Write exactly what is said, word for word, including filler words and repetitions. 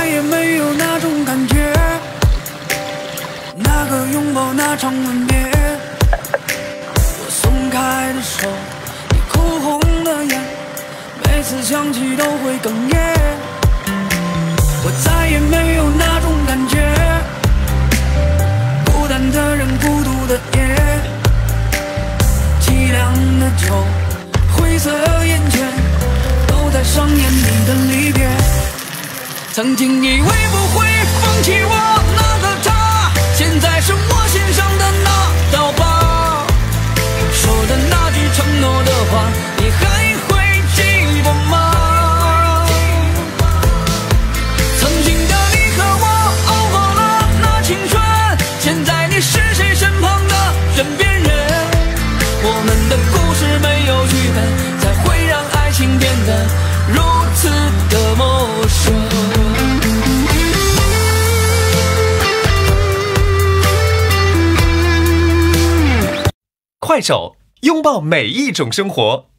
再也没有那种感觉，那个拥抱，那场吻别。我松开的手，你哭红的眼，每次想起都会哽咽。我再也没有那种感觉，孤单的人，孤独的夜，凄凉的酒，灰色眼圈，都在上演你的离别。曾经以为不会放弃我那个他，现在是我心上的那道疤。说的那句承诺的话，你还会记得吗？曾经的你和我熬过了那青春，现在你是谁身旁的枕边人？我们的故事没有剧本，才会让爱情变得如此的陌生。 快手，拥抱每一种生活。